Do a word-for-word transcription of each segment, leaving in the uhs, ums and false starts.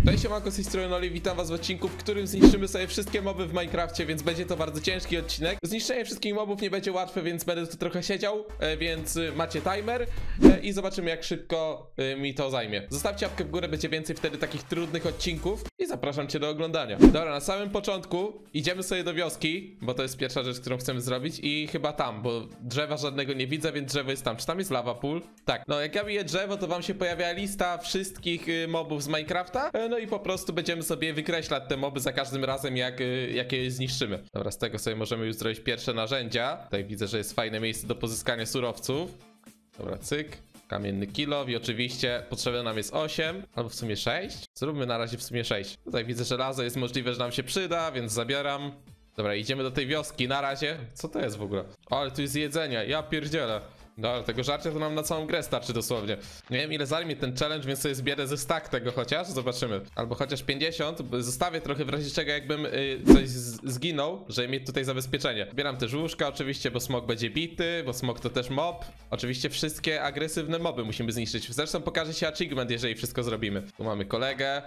Cześć, siemanko, z tej strony Oli, witam was w odcinku, w którym zniszczymy sobie wszystkie moby w Minecrafcie, więc będzie to bardzo ciężki odcinek. Zniszczenie wszystkich mobów nie będzie łatwe, więc będę tu trochę siedział, e, więc e, macie timer e, i zobaczymy, jak szybko e, mi to zajmie. Zostawcie łapkę w górę, będzie więcej wtedy takich trudnych odcinków i zapraszam cię do oglądania. Dobra, na samym początku idziemy sobie do wioski, bo to jest pierwsza rzecz, którą chcemy zrobić i chyba tam, bo drzewa żadnego nie widzę, więc drzewo jest tam. Czy tam jest lava pool? Tak, no jak ja biję drzewo, to wam się pojawia lista wszystkich y, mobów z Minecrafta, e, no i po prostu będziemy sobie wykreślać te moby za każdym razem, jak, y, jak je zniszczymy. Dobra, z tego sobie możemy już zrobić pierwsze narzędzia. Tutaj widzę, że jest fajne miejsce do pozyskania surowców. Dobra, cyk. Kamienny kilow i oczywiście potrzebne nam jest osiem, albo w sumie sześć. Zróbmy na razie w sumie sześć. Tutaj widzę, że żelazo jest możliwe, że nam się przyda, więc zabieram. Dobra, idziemy do tej wioski na razie. Co to jest w ogóle? O, ale tu jest jedzenie, ja pierdzielę. Dobra, tego żarcia to nam na całą grę starczy dosłownie. Nie wiem, ile zajmie ten challenge, więc sobie zbierę ze stack tego chociaż, zobaczymy. Albo chociaż pięćdziesiąt, zostawię trochę w razie czego, jakbym y, coś zginął, żeby mieć tutaj zabezpieczenie. Zbieram też łóżka oczywiście, bo smok będzie bity, bo smok to też mob. Oczywiście wszystkie agresywne moby musimy zniszczyć. Zresztą pokaże się achievement, jeżeli wszystko zrobimy. Tu mamy kolegę.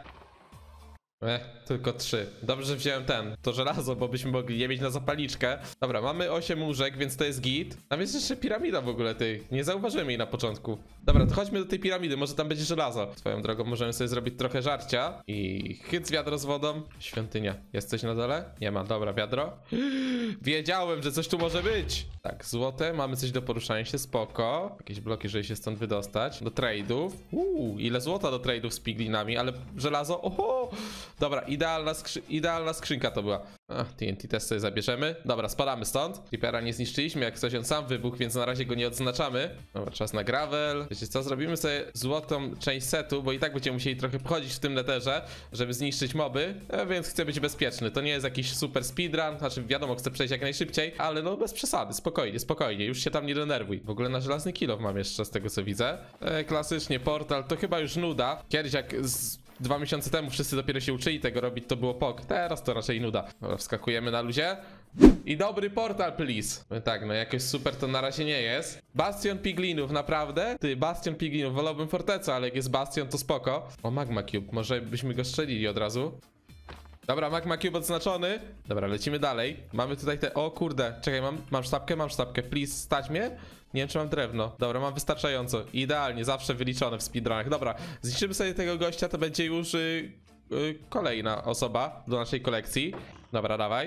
Eh, tylko trzy. Dobrze, że wziąłem ten, to żelazo, bo byśmy mogli je mieć na zapalniczkę. Dobra, mamy osiem łóżek, więc to jest git. Tam jest jeszcze piramida w ogóle, ty. Nie zauważyłem jej na początku. Dobra, to chodźmy do tej piramidy, może tam będzie żelazo. Swoją drogą możemy sobie zrobić trochę żarcia. I chyc wiadro z wodą. Świątynia. Jest coś na dole? Nie ma, dobra, wiadro. Wiedziałem, że coś tu może być. Tak, złote, mamy coś do poruszania się, spoko. Jakieś bloki, żeby się stąd wydostać. Do trade'ów. Uuu, ile złota do trade'ów z piglinami, ale żelazo, oho! Dobra, idealna, skrzy idealna skrzynka to była. Ach, T N T też sobie zabierzemy. Dobra, spadamy stąd. Creepera nie zniszczyliśmy, jak coś on sam wybuchł, więc na razie go nie odznaczamy. Dobra, czas na gravel. Wiecie co, zrobimy sobie złotą część setu, bo i tak będziemy musieli trochę pochodzić w tym netherze, żeby zniszczyć moby, e, więc chcę być bezpieczny. To nie jest jakiś super speedrun, znaczy wiadomo, chcę przejść jak najszybciej, ale no bez przesady, spokojnie, spokojnie, już się tam nie denerwuj. W ogóle na żelazny kilow mam jeszcze z tego co widzę. E, klasycznie portal, to chyba już nuda. Kiedyś jak z Dwa miesiące temu wszyscy dopiero się uczyli tego robić, to było pok. Teraz to raczej nuda. Dobra, wskakujemy na luzie. I dobry portal, please. No tak, no jakoś super to na razie nie jest. Bastion piglinów, naprawdę? Ty, bastion piglinów, wolałbym fortecę, ale jak jest bastion, to spoko. O, magma cube, może byśmy go strzelili od razu. Dobra, magma cube odznaczony. Dobra, lecimy dalej. Mamy tutaj te... O kurde, czekaj, mam, mam sztabkę, mam sztabkę. Please, stać mnie? Nie wiem, czy mam drewno. Dobra, mam wystarczająco. Idealnie, zawsze wyliczone w speedrunach. Dobra, zniszczymy sobie tego gościa, to będzie już yy, yy, kolejna osoba do naszej kolekcji. Dobra, dawaj.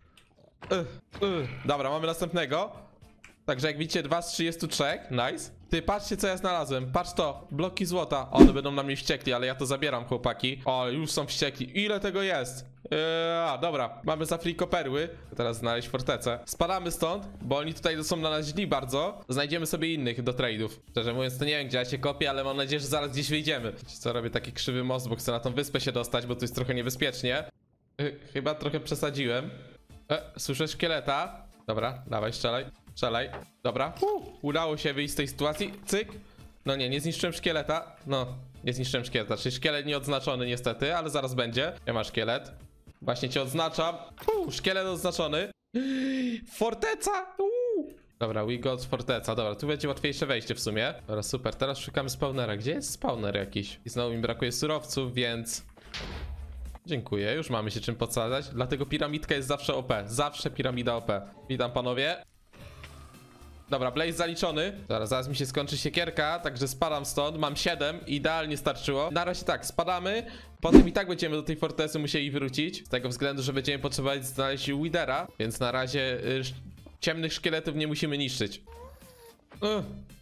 Yy, yy. Dobra, mamy następnego. Także jak widzicie, dwa z trzydziestu trzech. Nice. Ty, patrzcie co ja znalazłem. Patrz to, bloki złota. One będą na mnie wściekli, ale ja to zabieram, chłopaki. O, już są wściekli. Ile tego jest? Eee, dobra, mamy za friko perły. Teraz znaleźć fortecę. Spadamy stąd, bo oni tutaj są na nas źli bardzo. Znajdziemy sobie innych do trade'ów. Szczerze mówiąc, to nie wiem, gdzie ja się kopię, ale mam nadzieję, że zaraz gdzieś wyjdziemy. Co, robię taki krzywy most, bo chcę na tą wyspę się dostać, bo tu jest trochę niebezpiecznie. Yy, chyba trochę przesadziłem. E, słyszę szkieleta. Dobra, dawaj, strzelaj. Strzelaj. Dobra. Uh, udało się wyjść z tej sytuacji. Cyk. No nie, nie zniszczyłem szkieleta. No, nie zniszczyłem szkieleta. Czyli szkielet nieodznaczony niestety, ale zaraz będzie. Ja mam szkielet. Właśnie cię odznaczam. Uh, szkielet odznaczony. Forteca! Uh. Dobra, we got forteca. Dobra, tu będzie łatwiejsze wejście w sumie. Dobra, super. Teraz szukamy spawnera. Gdzie jest spawner jakiś? I znowu mi brakuje surowców, więc... Dziękuję, już mamy się czym podsadzać. Dlatego piramidka jest zawsze O P. Zawsze piramida O P. Witam panowie. Dobra, blaze zaliczony. Zaraz, zaraz mi się skończy siekierka, także spadam stąd. Mam siedem, idealnie starczyło. Na razie tak, spadamy. Potem i tak będziemy do tej fortecy musieli wrócić. Z tego względu, że będziemy potrzebować znaleźć Withera. Więc na razie y, ciemnych szkieletów nie musimy niszczyć. Uh.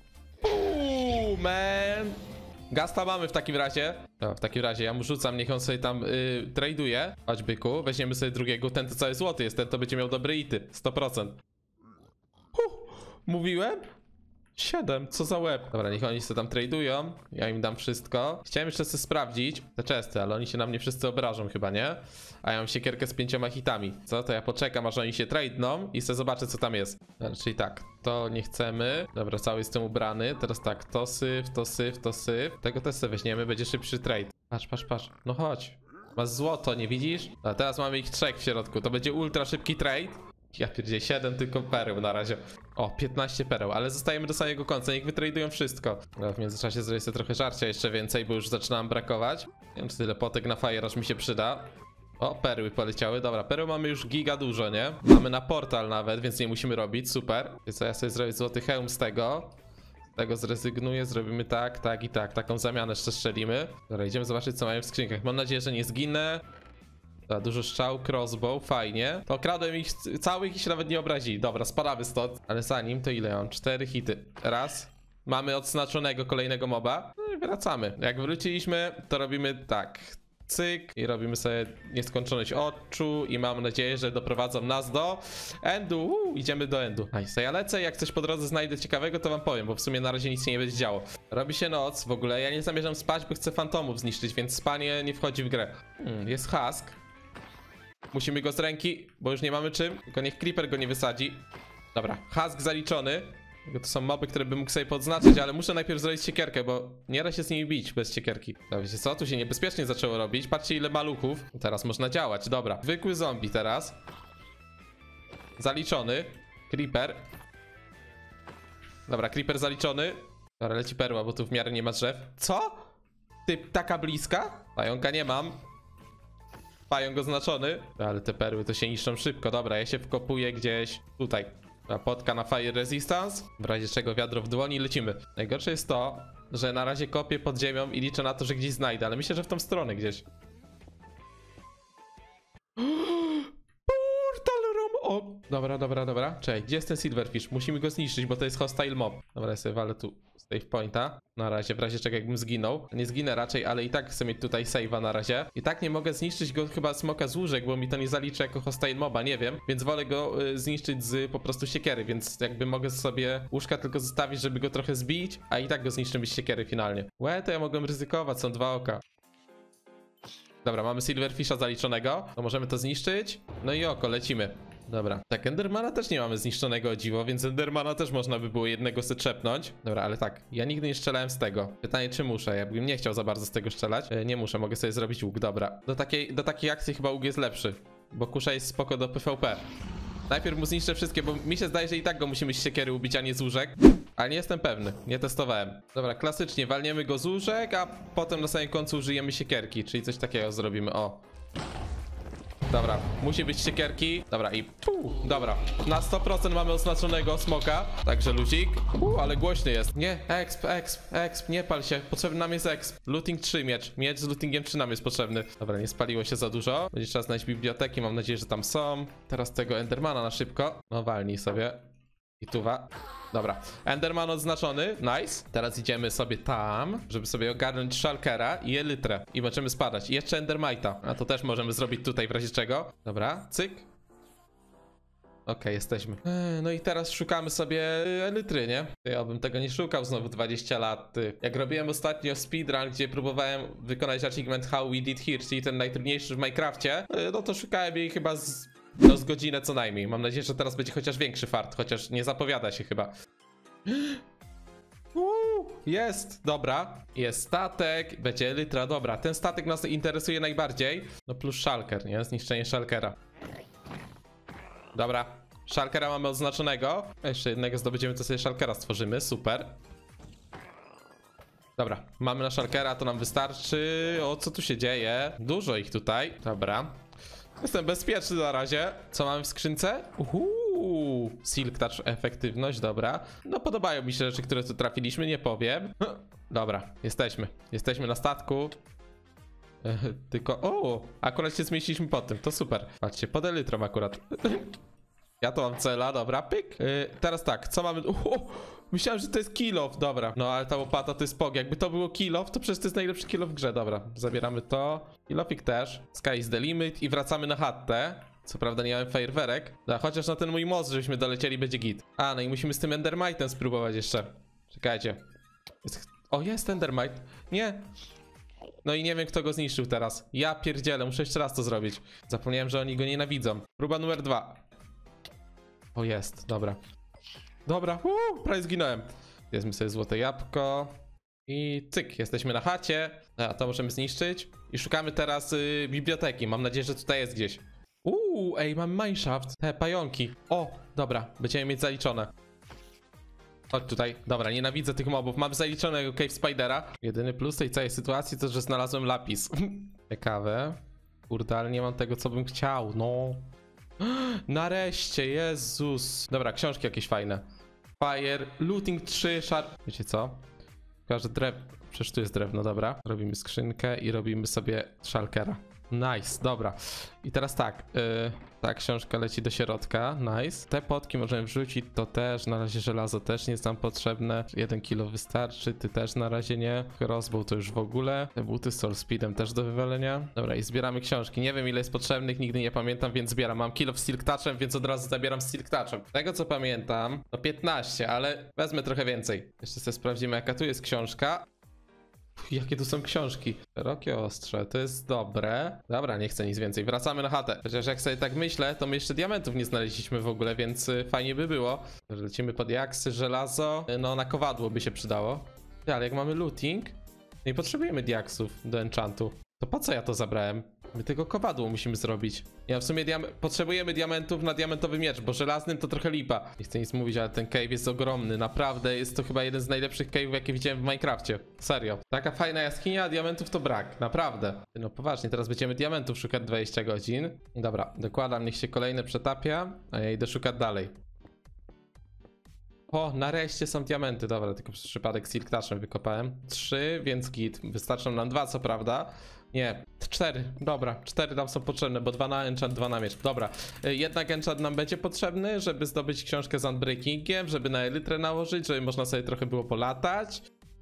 Uuu, man. Gasta mamy w takim razie. No, w takim razie ja mu rzucam, niech on sobie tam y, traduje. Chodź byku, weźmiemy sobie drugiego. Ten to cały złoty jest, ten to będzie miał dobre ity. sto procent. Mówiłem? siedem, co za łeb. Dobra, niech oni sobie tam tradują. Ja im dam wszystko. Chciałem jeszcze sobie sprawdzić te chesty, ale oni się na mnie wszyscy obrażą chyba, nie? A ja mam siekierkę z pięcioma hitami. Co? To ja poczekam, aż oni się tradeną i sobie zobaczę, co tam jest. Dobra, czyli tak, to nie chcemy. Dobra, cały jestem ubrany. Teraz tak, to syf, to syf, to syf. Tego też sobie weźmiemy, będzie szybszy trade. Patrz, patrz, patrz. No chodź. Masz złoto, nie widzisz? A teraz mamy ich trzech w środku. To będzie ultra szybki trade. Ja pierdzielę, siedem tylko pereł na razie. O, piętnaście pereł, ale zostajemy do samego końca, niech wytradują wszystko. No, w międzyczasie zrobię sobie trochę żarcia jeszcze więcej, bo już zaczynam brakować. Nie wiem, czy tyle potek na fire aż mi się przyda. O, perły poleciały, dobra, perły mamy już giga dużo, nie? Mamy na portal nawet, więc nie musimy robić, super. Więc co, ja sobie zrobię złoty hełm z tego. Z tego zrezygnuję, zrobimy tak, tak i tak, taką zamianę jeszcze strzelimy. Dobra, idziemy zobaczyć, co mają w skrzynkach. Mam nadzieję, że nie zginę. Dobra, dużo strzał, crossbow, fajnie. To okradłem ich całych i się nawet nie obrazili. Dobra, spadamy stąd. Ale zanim, to ile mam? Cztery hity. Raz. Mamy odznaczonego kolejnego moba. No i wracamy. Jak wróciliśmy, to robimy tak. Cyk. I robimy sobie nieskończoność oczu. I mam nadzieję, że doprowadzą nas do endu. Uu, idziemy do endu. Nice. Ja lecę, jak coś po drodze znajdę ciekawego, to wam powiem, bo w sumie na razie nic się nie będzie działo. Robi się noc w ogóle. Ja nie zamierzam spać, bo chcę fantomów zniszczyć, więc spanie nie wchodzi w grę. Hmm, jest husk. Musimy go z ręki, bo już nie mamy czym. Tylko niech creeper go nie wysadzi. Dobra, husk zaliczony. To są moby, które bym mógł sobie podznaczyć, ale muszę najpierw zrobić siekierkę, bo nie da się z nimi bić bez siekierki. Dobra, wiecie co? Tu się niebezpiecznie zaczęło robić. Patrzcie, ile maluchów. Teraz można działać. Dobra, zwykły zombie teraz. Zaliczony. Creeper. Dobra, creeper zaliczony. Dobra, leci perła, bo tu w miarę nie ma drzew. Co? Ty, taka bliska? Pająka nie mam. Pająk oznaczony. Ale te perły to się niszczą szybko. Dobra, ja się wkopuję gdzieś tutaj. Potka na fire resistance. W razie czego wiadro w dłoni, lecimy. Najgorsze jest to, że na razie kopię pod ziemią i liczę na to, że gdzieś znajdę. Ale myślę, że w tą stronę gdzieś. Portal room. O, dobra, dobra, dobra. Czekaj, gdzie jest ten silverfish? Musimy go zniszczyć, bo to jest hostile mob. Dobra, ja sobie walę tu save pointa. Na razie, w razie czego jakbym zginął. Nie zginę raczej, ale i tak chcę mieć tutaj save'a na razie. I tak nie mogę zniszczyć go chyba smoka z łóżek, bo mi to nie zaliczy jako hostile moba, nie wiem. Więc wolę go y, zniszczyć z po prostu siekiery, więc jakby mogę sobie łóżka tylko zostawić, żeby go trochę zbić, a i tak go zniszczymy z siekiery finalnie. Łe, to ja mogłem ryzykować, są dwa oka. Dobra, mamy silverfisha zaliczonego. To możemy to zniszczyć. No i oko, lecimy. Dobra, tak, Endermana też nie mamy zniszczonego, o dziwo, więc Endermana też można by było jednego sobie trzepnąć. Dobra, ale tak, ja nigdy nie strzelałem z tego. Pytanie, czy muszę? Ja bym nie chciał za bardzo z tego strzelać. E, nie muszę, mogę sobie zrobić łuk, dobra. Do takiej, do takiej akcji chyba łuk jest lepszy, bo kusza jest spoko do P V P. Najpierw mu zniszczę wszystkie, bo mi się zdaje, że i tak go musimy z siekiery ubić, a nie z łóżek. Ale nie jestem pewny, nie testowałem. Dobra, klasycznie walniemy go z łóżek, a potem na samym końcu użyjemy siekierki, czyli coś takiego zrobimy, o. Dobra, musi być siekierki. Dobra, i tu, dobra. Na sto procent mamy oznaczonego smoka. Także luzik. U, ale głośny jest. Nie, exp, exp, exp, nie pal się. Potrzebny nam jest exp. Looting trzy miecz. Miecz z lootingiem trzy nam jest potrzebny. Dobra, nie spaliło się za dużo. Będzie trzeba znaleźć biblioteki, mam nadzieję, że tam są. Teraz tego Endermana na szybko. No walnij sobie. I tuwa. Dobra, Enderman odznaczony, nice. Teraz idziemy sobie tam, żeby sobie ogarnąć Shulkera i Elytrę. I możemy spadać. I jeszcze Endermite'a. A to też możemy zrobić tutaj w razie czego. Dobra, cyk. Okej, okay, jesteśmy. Eee, no i teraz szukamy sobie Elytry, nie? Ja bym tego nie szukał znowu dwadzieścia lat. Ty. Jak robiłem ostatnio speedrun, gdzie próbowałem wykonać achievement How We Did Here, czyli ten najtrudniejszy w Minecrafcie, no to szukałem jej chyba z... No z godzinę co najmniej. Mam nadzieję, że teraz będzie chociaż większy fart, chociaż nie zapowiada się chyba. Uuu, jest, dobra. Jest statek, będzie Elytra, dobra. Ten statek nas interesuje najbardziej. No plus Shulker, nie? Zniszczenie Shulkera. Dobra, Shulkera mamy odznaczonego. Jeszcze jednego zdobędziemy, to sobie Shulkera stworzymy, super. Dobra, mamy na Shulkera, to nam wystarczy. O, co tu się dzieje? Dużo ich tutaj, dobra. Jestem bezpieczny na razie. Co mamy w skrzynce? Uhu, Silk Touch, efektywność, dobra. No podobają mi się rzeczy, które tu trafiliśmy, nie powiem. Dobra, jesteśmy. Jesteśmy na statku. E, tylko, o, akurat się zmieściliśmy po tym, to super. Patrzcie, pod Elytrą akurat. Ja to mam cela, dobra, pyk. Yy, teraz tak, co mamy? Uhu, myślałem, że to jest kill off, dobra. No ale ta łopata to jest pog. Jakby to było kill off, to przecież to jest najlepszy kill off w grze, dobra. Zabieramy to. Kill offik też. Sky is the limit i wracamy na chatę. Co prawda nie mamy fajerwerek. No, chociaż na ten mój most, żebyśmy dolecieli, będzie git. A, no i musimy z tym Endermite'em spróbować jeszcze. Czekajcie. Jest... O, jest Endermite. Nie. No i nie wiem, kto go zniszczył teraz. Ja pierdzielę, muszę jeszcze raz to zrobić. Zapomniałem, że oni go nienawidzą. Próba numer dwa. O, jest, dobra. Dobra, uuu, prawie zginąłem. Jedzmy sobie złote jabłko. I cyk, jesteśmy na chacie. A to możemy zniszczyć. I szukamy teraz y, biblioteki. Mam nadzieję, że tutaj jest gdzieś. Uuu, Uuu, ej, mam mineshaft. Te pająki. O, dobra, będziemy mieć zaliczone. Chodź tutaj. Dobra, nienawidzę tych mobów. Mam zaliczonego Cave Spidera. Jedyny plus tej całej sytuacji to, że znalazłem lapis. Ciekawe. Kurde, ale nie mam tego, co bym chciał, no. Nareszcie, Jezus. Dobra, książki jakieś fajne. Fire, Looting trzy, Sharp... Wiecie co? Każdy drew... Przecież tu jest drewno, dobra. Robimy skrzynkę i robimy sobie shulkera. Nice, dobra. I teraz tak, yy, ta książka leci do środka, nice. Te potki możemy wrzucić, to też, na razie żelazo też nie jest nam potrzebne. Jeden kilo wystarczy, ty też na razie nie. Crossbow to już w ogóle. Te buty z soul speedem też do wywalenia. Dobra, i zbieramy książki. Nie wiem ile jest potrzebnych, nigdy nie pamiętam, więc zbieram. Mam kilo w silk touchem, więc od razu zabieram z silk touchem. Tego co pamiętam, to piętnaście, ale wezmę trochę więcej. Jeszcze sobie sprawdzimy jaka tu jest książka. Uf, jakie tu są książki. Szerokie ostrze, to jest dobre. Dobra, nie chcę nic więcej. Wracamy na chatę. Chociaż jak sobie tak myślę, to my jeszcze diamentów nie znaleźliśmy w ogóle, więc y, fajnie by było. Lecimy pod jaksy, żelazo. No na kowadło by się przydało. Ale jak mamy looting, nie potrzebujemy diaksów do enchantu. To po co ja to zabrałem? My tego kowadło musimy zrobić. Ja w sumie diam potrzebujemy diamentów na diamentowy miecz, bo żelaznym to trochę lipa. Nie chcę nic mówić, ale ten cave jest ogromny. Naprawdę jest to chyba jeden z najlepszych cave'ów, jakie widziałem w Minecrafcie. Serio. Taka fajna jaskinia, a diamentów to brak. Naprawdę. No poważnie, teraz będziemy diamentów szukać dwadzieścia godzin. Dobra, dokładam, niech się kolejne przetapia, a ja idę szukać dalej. O, nareszcie są diamenty. Dobra, tylko przez przypadek silk touchem wykopałem. Trzy, więc git. Wystarczą nam dwa, co prawda. Nie, cztery. Dobra, cztery nam są potrzebne, bo dwa na enchant, dwa na miecz. Dobra, jednak enchant nam będzie potrzebny, żeby zdobyć książkę z unbreakingiem, żeby na elytrę nałożyć, żeby można sobie trochę było polatać.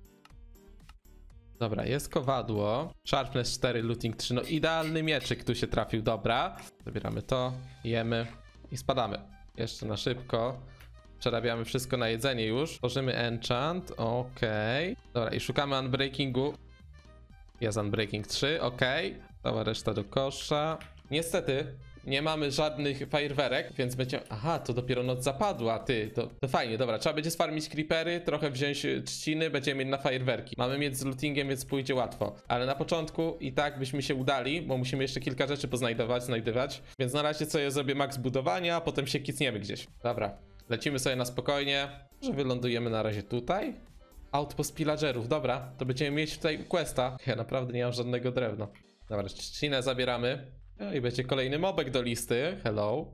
Dobra, jest kowadło. Sharpness cztery, looting trzy. No idealny mieczyk tu się trafił, dobra. Zabieramy to, jemy i spadamy. Jeszcze na szybko. Przerabiamy wszystko na jedzenie już. Tworzymy enchant, okej. Okay. Dobra, i szukamy unbreakingu. Jest unbreaking trzy, okej. Okay. Cała reszta do kosza. Niestety nie mamy żadnych fajerwerek, więc będziemy... Aha, to dopiero noc zapadła, ty. To, to fajnie, dobra. Trzeba będzie sfarmić creepery, trochę wziąć trzciny, będziemy mieć na fajerwerki. Mamy mieć z lootingiem, więc pójdzie łatwo. Ale na początku i tak byśmy się udali, bo musimy jeszcze kilka rzeczy poznajdować, znajdywać. Więc na razie co ja zrobię max budowania, a potem się kicniemy gdzieś. Dobra. Lecimy sobie na spokojnie, że wylądujemy na razie tutaj. Outpost pillagerów, dobra, to będziemy mieć tutaj questa. Ja naprawdę nie mam żadnego drewna. Dobra, trzcinę zabieramy. No i będzie kolejny mobek do listy. Hello.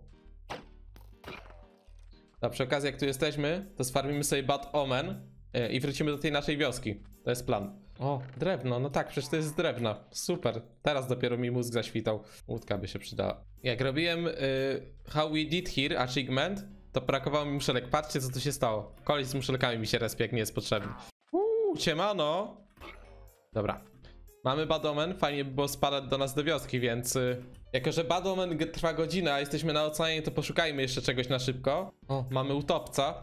A przy okazji jak tu jesteśmy, to sfarmimy sobie Bad Omen i wrócimy do tej naszej wioski. To jest plan. O, drewno, no tak, przecież to jest z drewna. Super, teraz dopiero mi mózg zaświtał. Łódka by się przydała. Jak robiłem y, How We Did Here achievement, to brakowało mi muszelek. Patrzcie, co tu się stało. Koleś z muszelkami mi się respi, jak nie jest potrzebny. Uuu, ciemano. Dobra. Mamy Bad Omen. Fajnie by było spadać do nas do wioski, więc... Y, jako, że Bad Omen trwa godzinę, a jesteśmy na oceanie, to poszukajmy jeszcze czegoś na szybko. O, mamy utopca.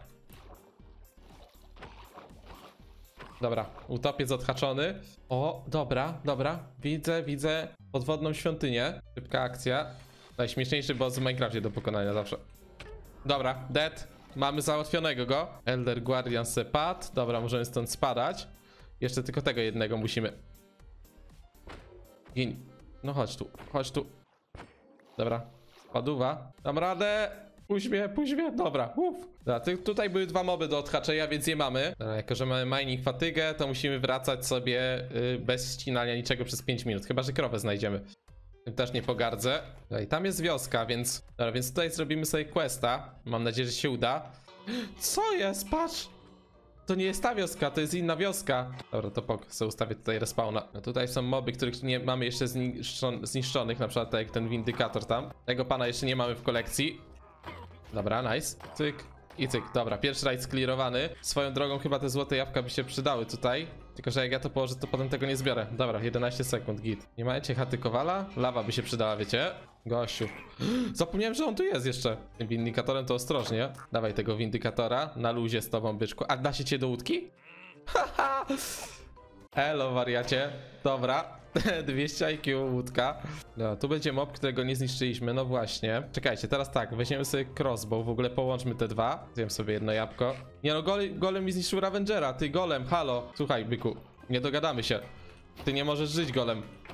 Dobra, utopiec odhaczony. O, dobra, dobra. Widzę, widzę podwodną świątynię. Szybka akcja. Najśmieszniejszy boss w Minecrafcie do pokonania zawsze. Dobra, dead. Mamy załatwionego go. Elder Guardian se padł. Dobra, możemy stąd spadać. Jeszcze tylko tego jednego musimy. Gin. No chodź tu, chodź tu. Dobra, spaduwa. Dam radę. Puść mnie, puść mnie. Dobra, uff. Dobra, tutaj były dwa moby do odhaczenia, więc je mamy. Dobra, jako że mamy mining fatygę, to musimy wracać sobie yy, bez ścinania niczego przez pięć minut. Chyba że krowę znajdziemy. Tym też nie pogardzę. Dobra, i tam jest wioska, więc... Dobra, więc tutaj zrobimy sobie questa. Mam nadzieję, że się uda. Co jest? Patrz! To nie jest ta wioska, to jest inna wioska. Dobra, to pok, sobie ustawię tutaj respawna. No tutaj są moby, których nie mamy jeszcze zniszczo zniszczonych, na przykład tak jak ten windykator tam. Tego pana jeszcze nie mamy w kolekcji. Dobra, nice. Cyk i cyk. Dobra, pierwszy rajd sklirowany. Swoją drogą chyba te złote jabłka by się przydały tutaj. Tylko, że jak ja to położę, to potem tego nie zbiorę. Dobra, jedenaście sekund, git. Nie macie chaty Kowala? Lawa by się przydała, wiecie? Gościu. Zapomniałem, że on tu jest jeszcze. Tym windykatorem to ostrożnie. Dawaj tego windykatora. Na luzie z tobą, byczku. A da się cię do łódki? Haha. Elo, wariacie. Dobra. dwieście I Q, łódka. No, tu będzie mob, którego nie zniszczyliśmy. No właśnie. Czekajcie, teraz tak. Weźmiemy sobie crossbow. W ogóle połączmy te dwa. Zjem sobie jedno jabłko. Nie no, golem, golem mi zniszczył Ravengera. Ty golem, halo. Słuchaj, byku. Nie dogadamy się. Ty nie możesz żyć, golem.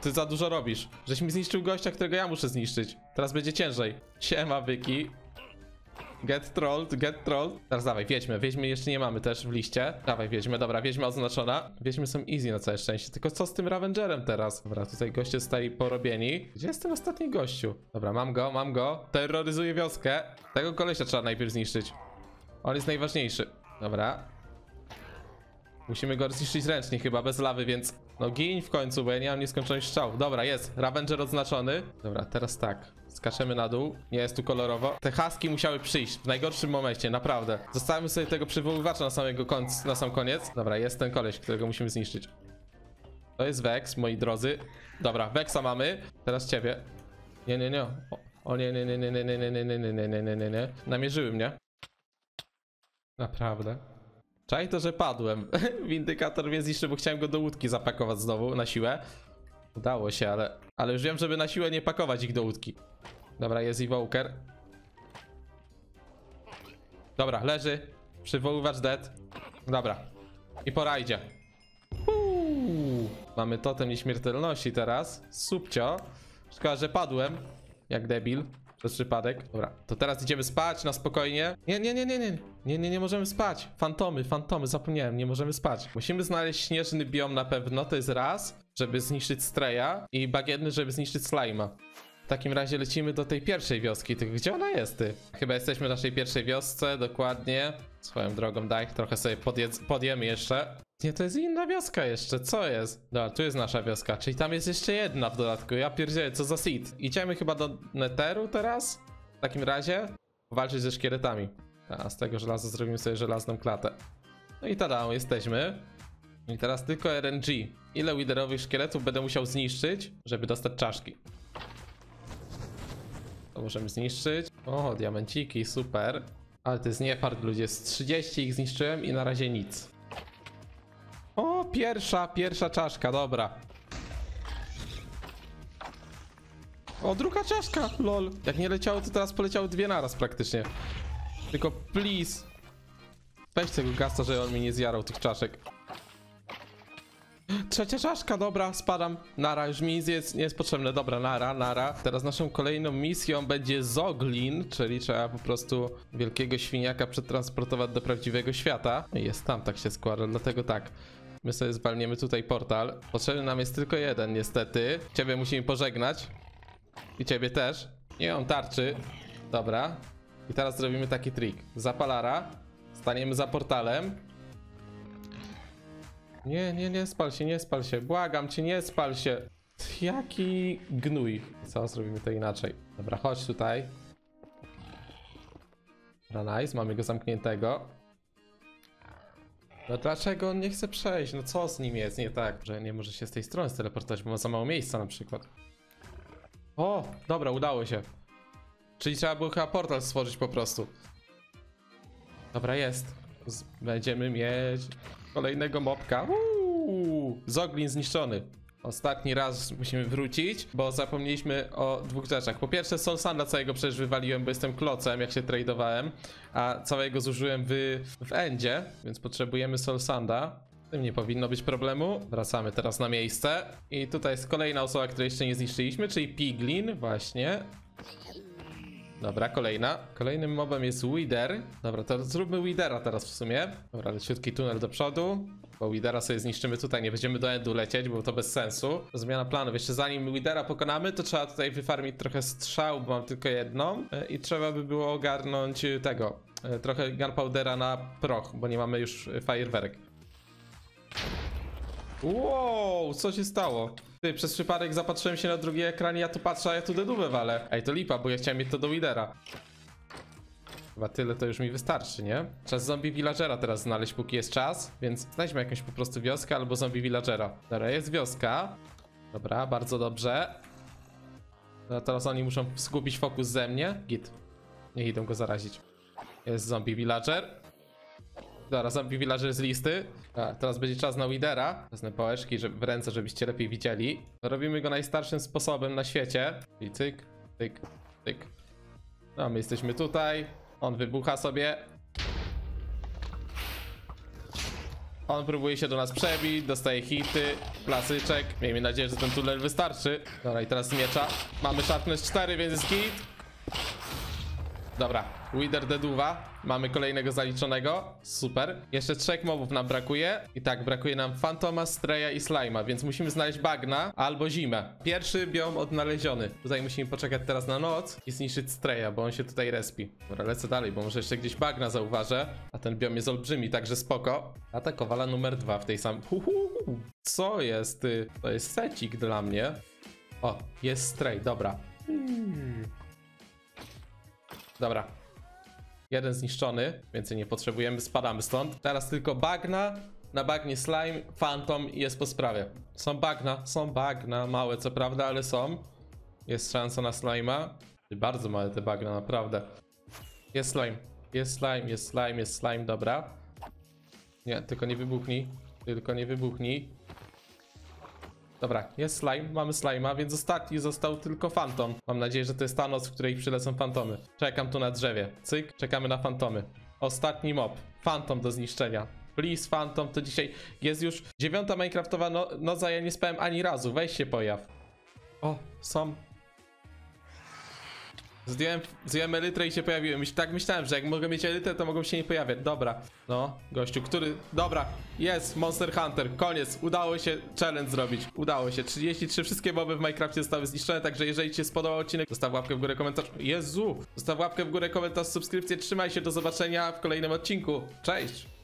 ty za dużo robisz. Żeś mi zniszczył gościa, którego ja muszę zniszczyć. Teraz będzie ciężej. Siema, byki. Get trolled, get trolled. Teraz dawaj, wiedźmy. Wiedźmy jeszcze nie mamy też w liście. Dawaj, wiedźmy, dobra, wiedźma oznaczona. Wiedźmy są easy na całe szczęście. Tylko co z tym Ravengerem teraz? Dobra, tutaj goście zostali porobieni. Gdzie jest ten ostatni gościu? Dobra, mam go, mam go. Terroryzuje wioskę. Tego kolesia trzeba najpierw zniszczyć. On jest najważniejszy. Dobra. Musimy go zniszczyć ręcznie chyba, bez lawy, więc... No gin w końcu, bo ja nie mam nieskończonych strzałów. Dobra, jest. Ravenger odznaczony. Dobra, teraz tak. Skaczemy na dół. Nie jest tu kolorowo. Te haski musiały przyjść w najgorszym momencie, naprawdę. Zostawimy sobie tego przywoływacza na samego końca, na sam koniec. Dobra, jest ten koleś, którego musimy zniszczyć. To jest Vex, moi drodzy. Dobra, Vexa mamy. Teraz ciebie. Nie, nie, nie. O, o nie, nie, nie, nie, nie, nie, nie, nie, nie, nie, nie, nie, nie, nie. Namierzyły mnie. Naprawdę. Czaj to, że padłem. Windykator mnie zniszczył, bo chciałem go do łódki zapakować znowu na siłę. Udało się, ale... Ale już wiem, żeby na siłę nie pakować ich do łódki. Dobra, jest Evoker. Dobra, leży. Przywoływacz dead. Dobra. I po rajdzie. Uuu. Mamy totem nieśmiertelności teraz. Subcio. Szkoda, że padłem. Jak debil. Przez przypadek. Dobra, to teraz idziemy spać na spokojnie. Nie, nie, nie, nie, nie. Nie, nie, nie możemy spać. Fantomy, fantomy, zapomniałem, nie możemy spać. Musimy znaleźć śnieżny biom na pewno, to jest raz, żeby zniszczyć Streja i bagienny, żeby zniszczyć Slime'a. W takim razie lecimy do tej pierwszej wioski. Tylko gdzie ona jest, ty? Chyba jesteśmy w naszej pierwszej wiosce, dokładnie. Swoją drogą, daj, trochę sobie podjedz, podjemy jeszcze. Nie, to jest inna wioska jeszcze, co jest? Dobra, tu jest nasza wioska, czyli tam jest jeszcze jedna w dodatku. Ja pierdzielę, co za seed. Idziemy chyba do Netheru teraz? W takim razie walczyć ze szkieletami. A z tego żelaza zrobimy sobie żelazną klatę. No i tada, jesteśmy. I teraz tylko R N G. Ile widerowych szkieletów będę musiał zniszczyć, żeby dostać czaszki? To możemy zniszczyć. O, diamenciki, super. Ale to jest niefart, ludzie. Z trzydzieści ich zniszczyłem i na razie nic. O, pierwsza, pierwsza czaszka, dobra. O, druga czaszka, lol. Jak nie leciało, to teraz poleciały dwie naraz praktycznie. Tylko please. Weź tego gasta, że on mi nie zjarał tych czaszek. Trzecia czaszka, dobra, spadam. Nara, już mi nic jest, nie jest potrzebne. Dobra, nara, nara. Teraz naszą kolejną misją będzie Zoglin, czyli trzeba po prostu wielkiego świniaka przetransportować do prawdziwego świata. Jest tam, tak się składa, dlatego tak. My sobie zwalniemy tutaj portal. Potrzebny nam jest tylko jeden, niestety. Ciebie musimy pożegnać. I ciebie też. Nie mam tarczy. Dobra. I teraz zrobimy taki trik. Zapalara. Staniemy za portalem. Nie, nie, nie spal się, nie spal się. Błagam cię, nie spal się. Jaki gnój. Co, zrobimy to inaczej. Dobra, chodź tutaj. Dobra, nice, mamy go zamkniętego. No dlaczego on nie chce przejść? No co z nim jest nie tak? Że nie może się z tej strony steleportować, bo ma za mało miejsca na przykład. O, dobra, udało się. Czyli trzeba było chyba portal stworzyć po prostu. Dobra, jest. Z będziemy mieć kolejnego mobka. Uuu, Zoglin zniszczony. Ostatni raz musimy wrócić, bo zapomnieliśmy o dwóch rzeczach. Po pierwsze, Soul Sanda całego przecież wywaliłem, bo jestem klocem, jak się tradowałem, a całego zużyłem w, w endzie, więc potrzebujemy Soul Sanda. Z tym nie powinno być problemu. Wracamy teraz na miejsce. I tutaj jest kolejna osoba, której jeszcze nie zniszczyliśmy, czyli Piglin, właśnie. Dobra, kolejna. Kolejnym mobem jest Wither. Dobra, to zróbmy Withera teraz w sumie. Dobra, leciutki tunel do przodu. Bo Withera sobie zniszczymy tutaj, nie będziemy do endu lecieć, bo to bez sensu. Zmiana planów. Jeszcze zanim Withera pokonamy, to trzeba tutaj wyfarmić trochę strzał, bo mam tylko jedną. I trzeba by było ogarnąć tego. Trochę gunpowdera na proch, bo nie mamy już fajerwerek. Wow, co się stało? Ty, przez przypadek zapatrzyłem się na drugi ekran i ja tu patrzę, a ja tu dedubę walę. Ej, to lipa, bo ja chciałem mieć to do Withera. Chyba tyle to już mi wystarczy, nie? Czas zombie villagera teraz znaleźć, póki jest czas. Więc znajdźmy jakąś po prostu wioskę albo zombie villagera. Dobra, jest wioska. Dobra, bardzo dobrze. No, teraz oni muszą skupić fokus ze mnie. Git. Niech idą go zarazić. Jest zombie villager. Dobra, zombie villager z listy. A, teraz będzie czas na Withera. Wezmę pałeczki żeby, w ręce, żebyście lepiej widzieli. Robimy go najstarszym sposobem na świecie. I cyk, cyk, cyk. No, my jesteśmy tutaj. On wybucha sobie. On próbuje się do nas przebić, dostaje hity, klasyczek. Miejmy nadzieję, że ten tunel wystarczy. Dobra, i teraz miecza. Mamy Sharpness cztery, więc jest hit. Dobra, Wither deduwa. Mamy kolejnego zaliczonego. Super. Jeszcze trzech mobów nam brakuje. I tak, brakuje nam Fantoma, Straya i Slime'a, więc musimy znaleźć bagna albo zimę. Pierwszy biom odnaleziony. Tutaj musimy poczekać teraz na noc i zniszczyć Straya, bo on się tutaj respi. Dobra, lecę dalej, bo może jeszcze gdzieś bagna zauważę. A ten biom jest olbrzymi, także spoko. Atakowala numer dwa w tej samej... Co jest, ty? To jest secik dla mnie. O, jest Stray, dobra. Dobra. Jeden zniszczony, więcej nie potrzebujemy, spadamy stąd. Teraz tylko bagna, na bagnie slime, phantom i jest po sprawie. Są bagna, są bagna, małe co prawda, ale są. Jest szansa na slime'a. Bardzo małe te bagna, naprawdę. Jest slime, jest slime, jest slime, jest slime, dobra. Nie, tylko nie wybuchnij, tylko nie wybuchnij. Dobra, jest slime, mamy slime'a, więc ostatni został tylko Phantom. Mam nadzieję, że to jest ta noc, w której przylecą fantomy. Czekam tu na drzewie. Cyk, czekamy na fantomy. Ostatni mob. Phantom do zniszczenia. Please, Phantom, to dzisiaj jest już dziewiąta Minecraftowa no noc, a ja nie spałem ani razu. Weź się pojaw. O, są. Zdjąłem, zdjąłem elytrę i się pojawiłem. Myśl, tak myślałem, że jak mogę mieć elytrę, to mogą się nie pojawiać. Dobra. No, gościu, który... Dobra, jest Monster Hunter. Koniec. Udało się challenge zrobić. Udało się. trzydzieści trzy wszystkie moby w Minecrafcie zostały zniszczone, także jeżeli ci się spodobał odcinek, zostaw łapkę w górę, komentarz... Jezu! Zostaw łapkę w górę, komentarz, subskrypcję. Trzymaj się, do zobaczenia w kolejnym odcinku. Cześć!